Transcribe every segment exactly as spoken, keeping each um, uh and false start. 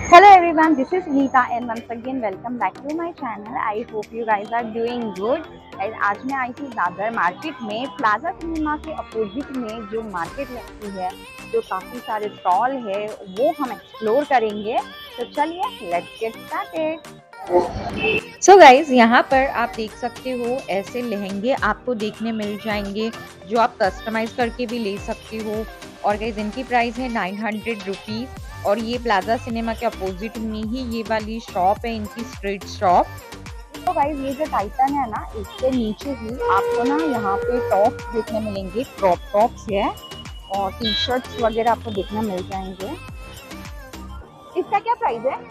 Hello everyone, this is Neeta and once again welcome back to my channel. I hope you guys are doing good. Guys, आज मैं आई थी Dadar market में plaza cinema के opposite में जो market लगती है, जो काफ़ी सारे स्टॉल है, वो हम एक्सप्लोर करेंगे। तो चलिए let's get started. So guys, यहाँ पर आप देख सकते हो ऐसे लहंगे आपको देखने मिल जाएंगे जो आप कस्टमाइज करके भी ले सकते हो। और गाइज इनकी प्राइस है नाइन हंड्रेड रुपीज़ और ये प्लाजा सिनेमा के अपोजिट में ही ये वाली शॉप है, इनकी स्ट्रीट शॉप। तो गाइज ये जो टाइटन है ना, इसके नीचे ही आपको ना यहाँ पे टॉप्स देखने मिलेंगे, क्रॉप टॉप्स है और टी शर्ट्स वगैरह आपको देखने मिल जाएंगे। इसका क्या प्राइस है?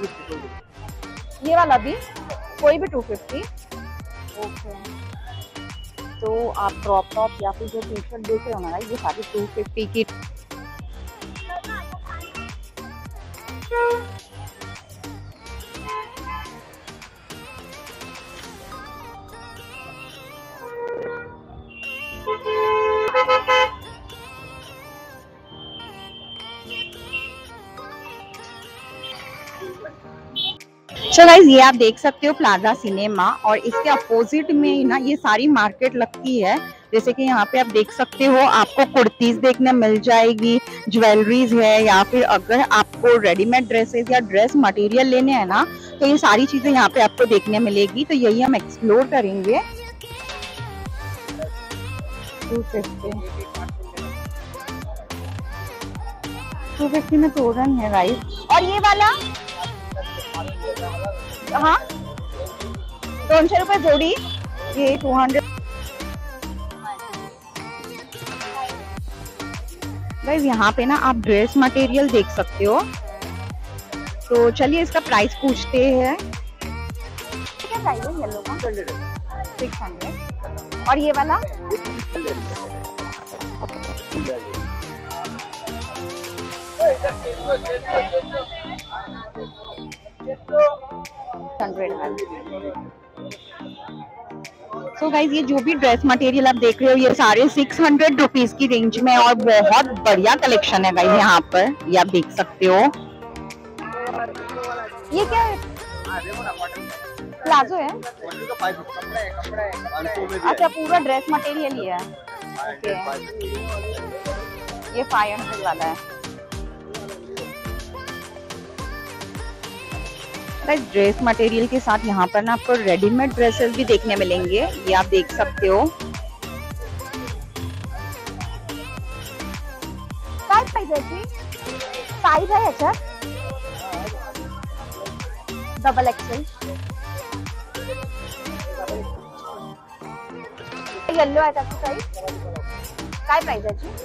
ये वाला भी कोई भी टू फिफ्टी। ओके, तो आप क्रॉप टॉप या फिर जो टी शर्ट देख रहे हो ना, ये सारी टू फिफ्टी की। सो गाइज ये आप देख सकते हो प्लाजा सिनेमा और इसके अपोजिट में ना ये सारी मार्केट लगती है। जैसे कि यहाँ पे आप देख सकते हो आपको कुर्तीज देखने मिल जाएगी, ज्वेलरीज है, या फिर अगर आपको रेडीमेड ड्रेसेस या ड्रेस मटेरियल लेने हैं ना, तो ये सारी चीजें यहाँ पे आपको देखने मिलेगी। तो यही हम एक्सप्लोर करेंगे। टू फिफ्टी टू फिफ्टी में तोरण है गाइस। और ये वाला हाँ दोनशे रुपए जोड़ी, ये टू हंड्रेड। गाइस यहाँ पे ना आप ड्रेस मटेरियल देख सकते हो। तो चलिए इसका प्राइस पूछते हैं। क्या प्राइस है येलो का? Six hundred. और ये वाला सो गाइज ये जो भी ड्रेस मटेरियल आप देख रहे हो ये सारे सिक्स हंड्रेड रुपीज की रेंज में और बहुत बढ़िया कलेक्शन है गाइज। यहाँ पर ये आप देख सकते हो। ये क्या है? प्लाजो है? अच्छा, पूरा ड्रेस मटेरियल ही है। ओके, ये फाइव हंड्रेड वाला है। ड्रेस मटेरियल के साथ यहाँ पर ना आपको रेडीमेड ड्रेसेस भी देखने मिलेंगे, ये आप देख सकते हो। काय प्राइस है जी? साइज है अच्छा डबल एक्सेल। येलो है त्याचं साइज। काय प्राइस है जी?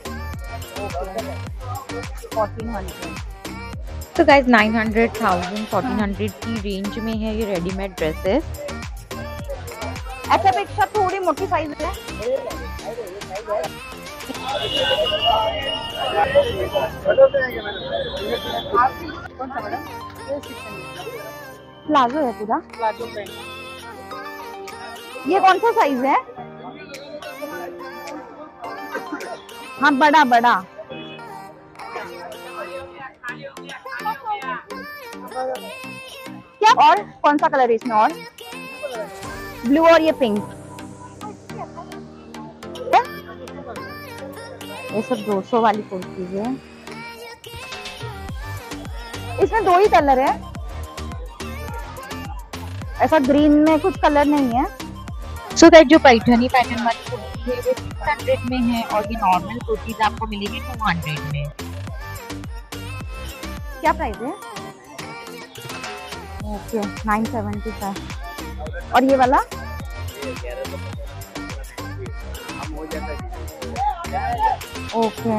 Fourteen hundred. तो guys nine hundred, thousand, fourteen hundred की रेंज में है ये रेडीमेड ड्रेसेस। याच्यापेक्षा थोड़ी मोटी साइज है। प्लाजो है पूरा। प्लाजो पे ये कौन सा साइज है? हाँ बड़ा बड़ा। क्या और कौन सा कलर है इसमें? और ब्लू और ये पिंक। ये सब दो सौ वाली कुर्ती है। इसमें दो ही कलर है, ऐसा ग्रीन में कुछ कलर नहीं है। सो दैट जो पैठनी पैटर्न वाली कुर्ती है वो सिक्स हंड्रेड में है और ये नॉर्मल कुर्तीज आपको मिलेगी टू हंड्रेड में। क्या प्राइस है? Okay, nine seventy five. और ये वाला ओके।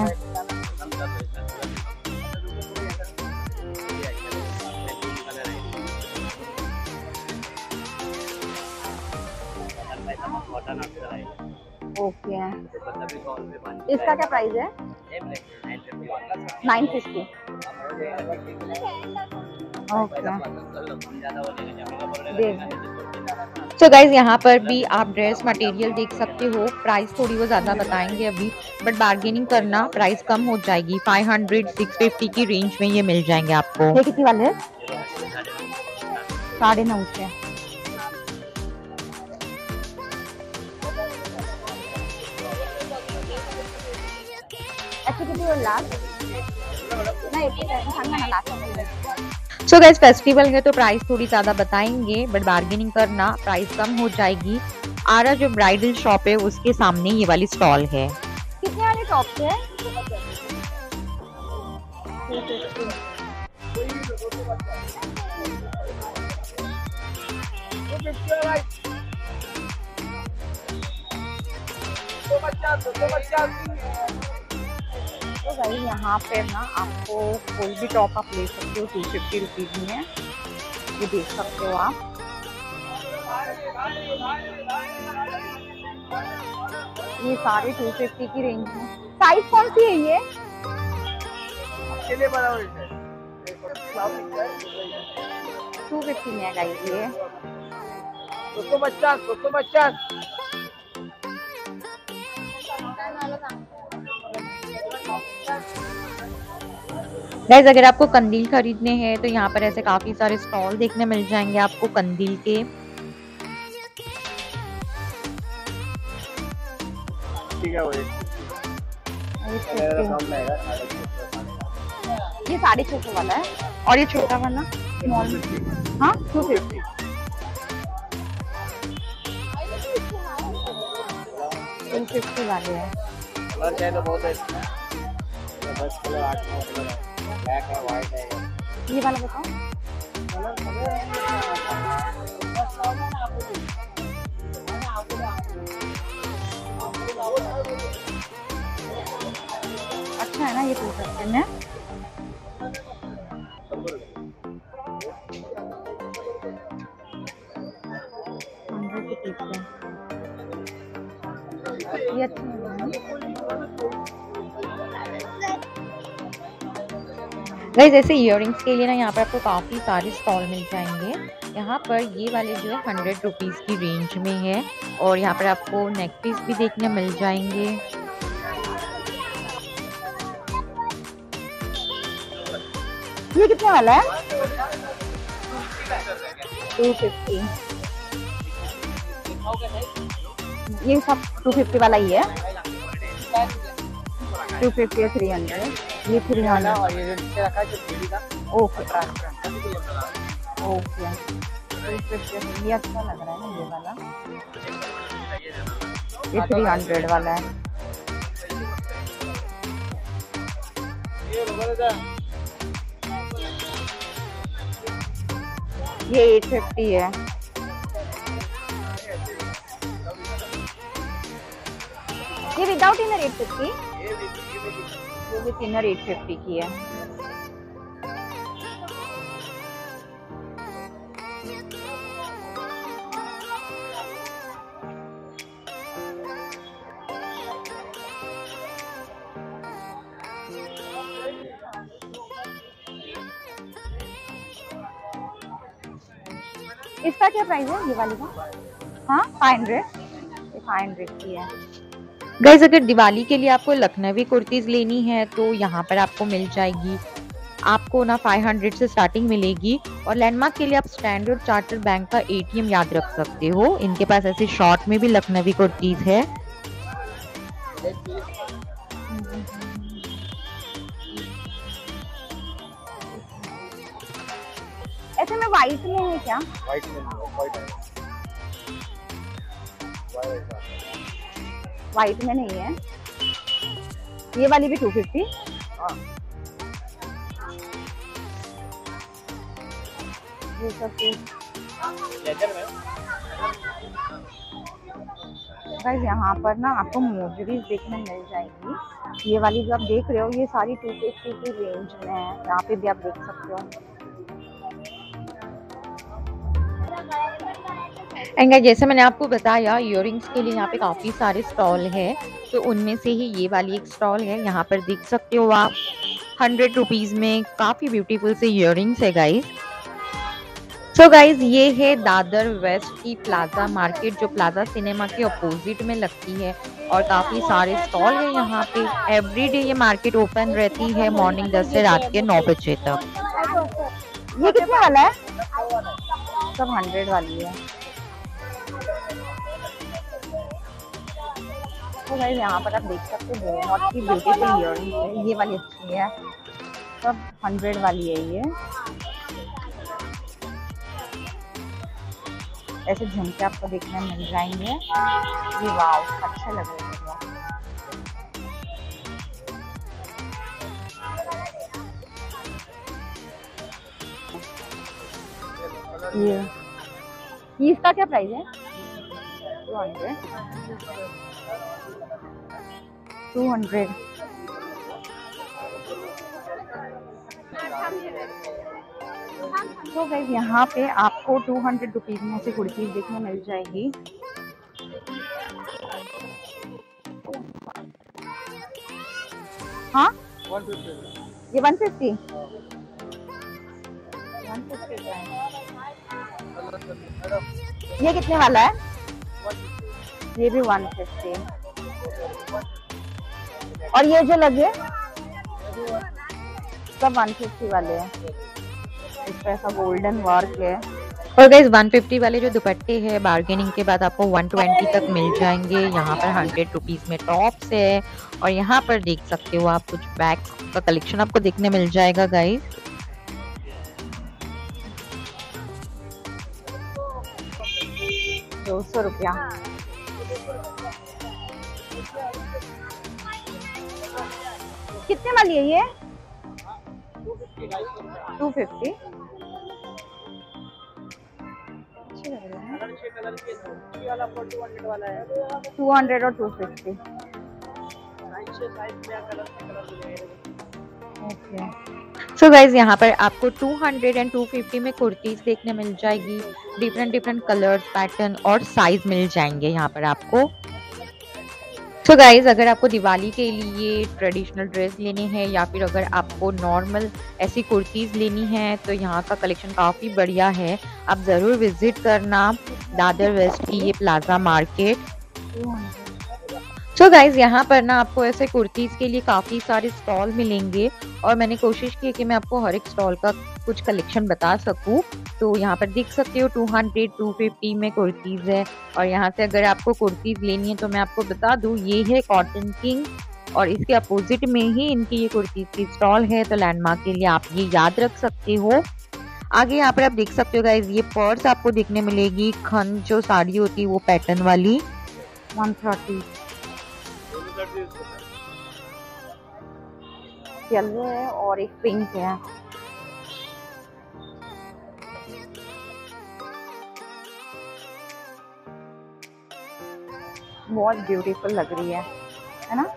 ओके, इसका क्या प्राइस है? Nine fifty. सो गाइज यहाँ पर भी आप ड्रेस मटेरियल देख सकते हो। प्राइस थोड़ी वो ज़्यादा बताएंगे अभी, बट बार्गेनिंग करना, प्राइस कम हो जाएगी। फाइव हंड्रेड सिक्स फिफ्टी की रेंज में ये मिल जाएंगे आपको। ये कितनी वाले है? साढ़े नौ से। अच्छा कितनी और लास्ट? नहीं इतनी लास्ट। सो गाइस फेस्टिवल है तो प्राइस थोड़ी ज्यादा बताएंगे, बट बार्गेनिंग करना, प्राइस कम हो जाएगी। आरा जो ब्राइडल शॉप है उसके सामने ये वाली स्टॉल है। कितने वाले टॉप है? तो भाई यहाँ पे ना आपको कोई भी टॉप आप ले सकते हो टू फिफ्टी रुपीज में, ये देख सकते हो आप। ये सारे टू फिफ्टी की रेंज में। साइज कौन सी है ये? टू फिफ्टी में है गाइस ये। दो सौ पचास दो सौ पचास। गाइस अगर आपको कंदील खरीदने हैं तो यहाँ पर ऐसे काफी सारे स्टॉल देखने मिल जाएंगे आपको कंदील के। ठीक है, ये साढ़े छह सौ वाला है और ये छोटा वाला स्मॉल। हाँ टू फिफ्टी। टू फिफ्टी वाले हैं। कलर चाहिए तो बहुत है, दस कलर आठ नौ कलर है, ब्लैक है, व्हाइट है। ये वाला बताओ। अच्छा है ना ये टू फिफ्टी में। हंड्रेड के पीस है ये। अच्छा गाइस ऐसे इयररिंग्स के लिए ना यहाँ पर आपको काफी सारे स्टॉल मिल जाएंगे। यहाँ पर ये वाले जो है हंड्रेड रुपीज की रेंज में है, और यहाँ पर आपको नेक पीस भी देखने मिल जाएंगे। ये कितने वाला है? Two fifty. ये सब टू फिफ्टी वाला ही है। Two fifty three hundred. ये थ्री हंड्रेड और ये जो नीचे रखा है जो थ्री का। Okay okay. टू फिफ्टी ये अच्छा लग रहा है ना ये वाला। ये थ्री हंड्रेड वाला है। ये एट फिफ्टी है। ये विदाउट इनर एट फिफ्टी। ये विथ इनर एट फिफ्टी की है। इसका क्या प्राइस है ये वाली का? हाँ फाइव हंड्रेड। ये फाइव हंड्रेड की है। गाइस अगर दिवाली के लिए आपको लखनवी कुर्तीज लेनी है तो यहाँ पर आपको मिल जाएगी। आपको ना फाइव हंड्रेड से स्टार्टिंग मिलेगी। और लैंडमार्क के लिए आप स्टैंडर्ड चार्टर्ड बैंक का एटीएम याद रख सकते हो, इनके पास ऐसे शॉर्ट में भी लखनवी कुर्तीज है। ऐसे में व्हाइट में है क्या? व्हाइट में व्हाइट है, व्हाइट में नहीं है। ये वाली भी टू फिफ्टी। हाँ ये सब लेदर में। गाइस यहाँ पर ना आपको मोजरीज देखने मिल जाएगी। ये वाली जो आप देख रहे हो ये सारी टू फिफ्टी की रेंज में है। यहाँ पे भी आप देख सकते हो। एंड जैसे मैंने आपको बताया इयररिंग्स के लिए यहाँ पे काफ़ी सारे स्टॉल है, तो उनमें से ही ये वाली एक स्टॉल है। यहाँ पर देख सकते हो आप हंड्रेड रुपीज़ में काफ़ी ब्यूटीफुल से इयररिंग्स है गाइस। सो गाइज ये है दादर वेस्ट की प्लाजा मार्केट, जो प्लाजा सिनेमा के अपोजिट में लगती है और काफी सारे स्टॉल है यहाँ पे। एवरीडे ये मार्केट ओपन रहती है मॉर्निंग दस से रात के नौ बजे तक। ये कितने वाला है? सब हंड्रेड वाली है। तो गाइस यहाँ पर आप देख सकते हो बहुत ही ब्यूटीफुल इयररिंग्स है। ये वाली अच्छी है, सब हंड्रेड वाली है। ये ऐसे झुमके आपको देखने में मिल जाएंगे। ये वाव, अच्छे लग रहे हैं। ये ये इसका क्या प्राइस है? टू हंड्रेड टू हंड्रेड तो गाइस यहाँ पे आपको टू हंड्रेड रुपीज में से कुर्तीज देखने मिल जाएगी। हाँ ये वन फिफ्टी वन फिफ्टी का है। ये कितने वाला है? ये भी वन फिफ्टी। और ये जो लगे सब वन फिफ्टी वाले हैं। इस पे ऐसा गोल्डन वर्क है। और गाइस वन फिफ्टी वाले जो दुपट्टे हैं बार्गेनिंग के बाद आपको वन ट्वेंटी तक मिल जाएंगे। यहाँ पर हंड्रेड रुपीज में टॉप्स है और यहाँ पर देख सकते हो आप कुछ बैग्स का कलेक्शन आपको देखने मिल जाएगा गाइस। दो सौ रुपया। कितने वाली है ये? Two fifty. टू हंड्रेड और two fifty. Okay. So guys यहाँ पर आपको two hundred and two fifty में कुर्तीज देखने मिल जाएगी। डिफरेंट डिफरेंट कलर्स, पैटर्न और साइज मिल जाएंगे यहाँ पर आपको। सो so गाइज अगर आपको दिवाली के लिए ट्रेडिशनल ड्रेस लेने हैं या फिर अगर आपको नॉर्मल ऐसी कुर्तीज लेनी है तो यहाँ का कलेक्शन काफ़ी बढ़िया है। आप ज़रूर विजिट करना दादर वेस्ट की ये प्लाजा मार्केट। सो गाइज यहाँ पर ना आपको ऐसे कुर्तीज के लिए काफ़ी सारे स्टॉल मिलेंगे और मैंने कोशिश की कि मैं आपको हर एक स्टॉल का कुछ कलेक्शन बता सकूं। तो यहाँ पर देख सकते हो टू हंड्रेड टू फिफ्टी में कुर्तीज है। और यहाँ से अगर आपको कुर्तीज लेनी है तो मैं आपको बता दूं ये है कॉटन किंग और इसके अपोजिट में ही इनकी ये कुर्तीज की स्टॉल है। तो लैंडमार्क के लिए आप ये याद रख सकते हो। आगे यहाँ पर आप देख सकते हो गाइज ये पर्स आपको देखने मिलेगी। खन जो साड़ी होती है वो पैटर्न वाली वन थर्टी। येलो है और एक पिंक है। बहुत ब्यूटीफुल लग रही है, है ना?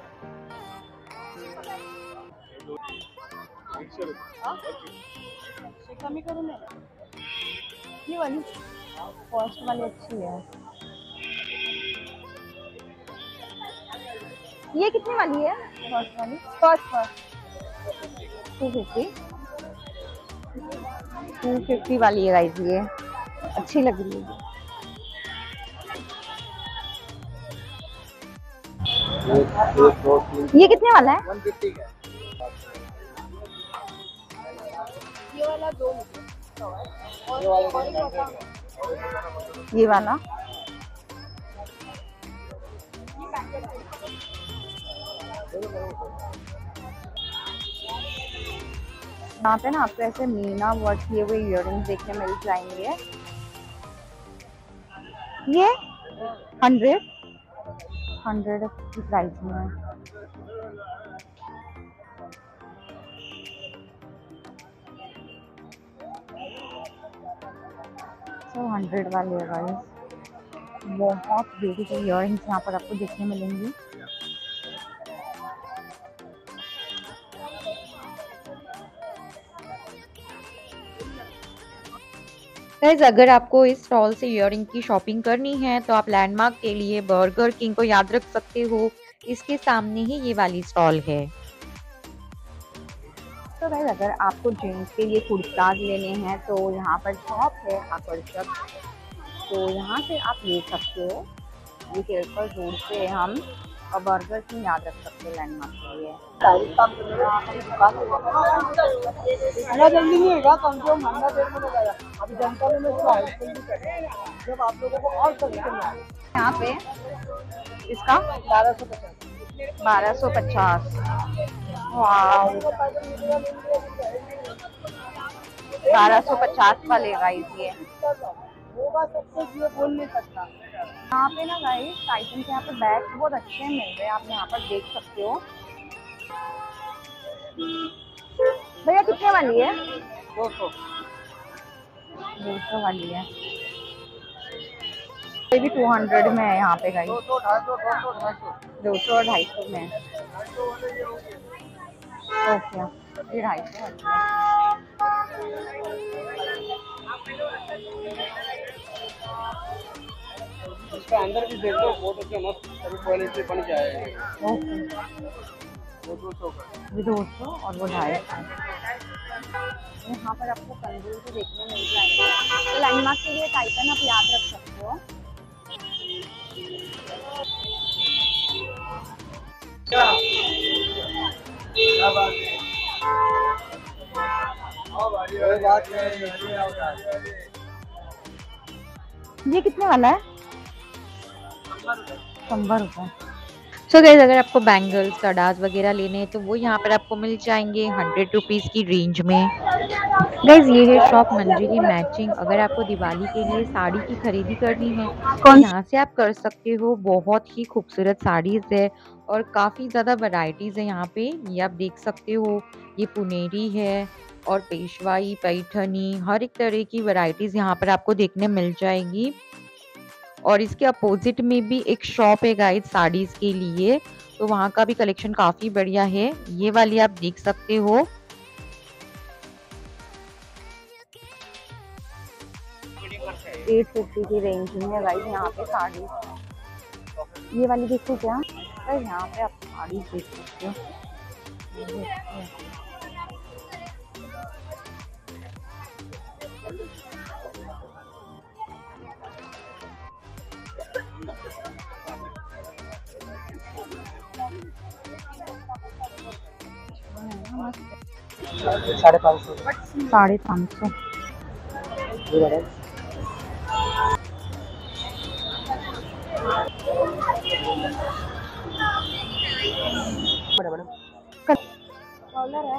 कमी करूँ मैं? ये वाली फर्स्ट वाली अच्छी है। ये कितने वाली है? फर्स्ट वाली first first two fifty two fifty वाली है गाइस। ये अच्छी लग रही है। ये कितने वाला है? वन फिफ्टी का। ये वाला दो। ये वाला ये वाला यहाँ पे ना आपको ऐसे मीना वर्क किए हुए इयररिंग्स देखने मिल जाएंगे। ये हंड्रेड हंड्रेड की प्राइस में है। सो हंड्रेड वाले है गाइस। बहुत ब्यूटीफुल इयररिंग्स यहाँ पर आपको देखने मिलेंगी। गाइस अगर आपको इस स्टॉल से इयररिंग की शॉपिंग करनी है तो आप लैंडमार्क के लिए बर्गर किंग को याद रख सकते हो। इसके सामने ही ये वाली स्टॉल है। तो गाइस अगर आपको जेंट्स के लिए कुर्ताज लेने हैं तो यहाँ पर शॉप है आकर्षक, तो यहाँ से आप ले सकते हो। ये केरकर रोड पे हम और बर्गर की याद रख सकते हो लैंडमार्क के लिए। इतना जल्दी नहीं होगा, कम से कम घंटा डेढ़ मिनट लगेगा। अभी जनता में इसको हेल्पफुल भी कर रहे हैं जब आप लोगों को और सजेशन मिले। यहाँ पे इसका बारह सौ पचास बारह सौ पचास वाह, बारह सौ पचास का लेगा ये। होगा सबसे, ये बोल नहीं सकता। यहाँ पे ना गाइस टाइटन के यहाँ पे बैग्स बहुत अच्छे मिल रहे हैं, आप यहाँ पर देख सकते हो। भैया कितने वाली है? दो सौ दो सौ वाली है, ये भी टू हंड्रेड में है यहाँ पे गाइस। दो सौ ढाई सौ दो सौ ढाई सौ दो सौ और ढाई सौ में है। ओके, ये ढाई सौ वाली है। इसका अंदर भी देख लो, बहुत अच्छा मस्त सभी क्वालिटी बन जाएगा। ओके, वो दो सौ का, ये दो सौ और वो ढाई सौ। यहाँ पर आपको तंदूर भी देखने मिल जाएंगे, तो लैंडमार्क के लिए टाइटन आप याद रख सकते हो। क्या बात है? कोई बात नहीं। ये कितने वाला है? सत्तर रुपये। सो गाइस अगर आपको बैंगल्स कडास वगैरह लेने हैं तो वो यहाँ पर आपको मिल जाएंगे हंड्रेड रुपीज़ की रेंज में। गाइस ये है शॉप मंजरी मैचिंग। अगर आपको दिवाली के लिए साड़ी की खरीदी करनी है तो यहाँ से आप कर सकते हो। बहुत ही खूबसूरत साड़ीज़ है और काफ़ी ज़्यादा वैरायटीज़ है यहाँ पे। ये आप देख सकते हो, ये पुनेरी है और पेशवाई, पैठनी, हर एक तरह की वैरायटीज़ यहाँ पर आपको देखने मिल जाएगी। और इसके अपोजिट में भी एक शॉप है गाइस साड़ीज के लिए, तो वहाँ का भी कलेक्शन काफी बढ़िया है। ये वाली आप देख सकते हो। एट फिफ्टी की रेंज में है गाइस यहाँ पे साड़ी। ये वाली देखो क्या गाइस, यहाँ पे आप साड़ी देख सकते हो। साढ़े पाँच सौ साढ़े पाँच सौ मैडम कलर है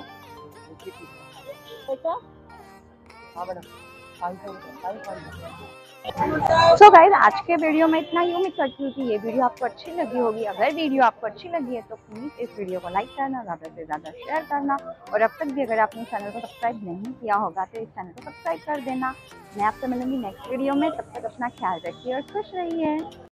बेटा। हाँ मैडम, सो गाइस आज के वीडियो में इतना ही। उम्मीद करती हूँ कि ये वीडियो आपको अच्छी लगी होगी। अगर वीडियो आपको अच्छी लगी है तो प्लीज़ इस वीडियो को लाइक करना, ज़्यादा से ज़्यादा शेयर करना, और अब तक भी अगर आपने चैनल को सब्सक्राइब नहीं किया होगा तो इस चैनल को सब्सक्राइब कर देना। मैं आपसे मिलूंगी नेक्स्ट वीडियो में, तब तक अपना ख्याल रखिए और खुश रहिए।